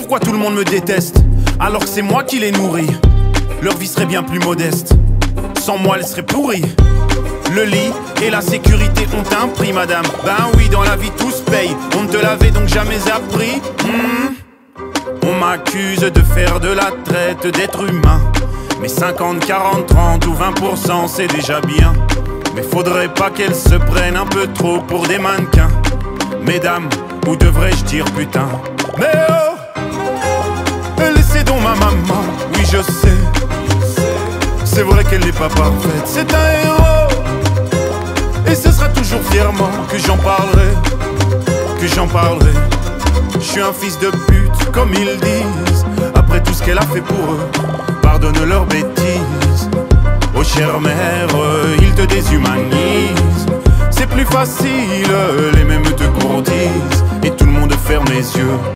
Pourquoi tout le monde me déteste alors que c'est moi qui les nourris? Leur vie serait bien plus modeste, sans moi elle serait pourrie. Le lit et la sécurité ont un prix, madame. Ben oui, dans la vie tout se paye. On ne te l'avait donc jamais appris. On m'accuse de faire de la traite d'être humain. Mais 50, 40, 30 ou 20% c'est déjà bien. Mais faudrait pas qu'elles se prennent un peu trop pour des mannequins. Mesdames, ou devrais-je dire putain? Mais oh, laissez donc ma maman, oui je sais. C'est vrai qu'elle n'est pas parfaite, c'est un héros. Et ce sera toujours fièrement que j'en parlerai, que j'en parlerai. Je suis un fils de pute, comme ils disent. Après tout ce qu'elle a fait pour eux, pardonne leurs bêtises. Oh chère mère, ils te déshumanisent. C'est plus facile, les mêmes te courtisent. Et tout le monde ferme les yeux.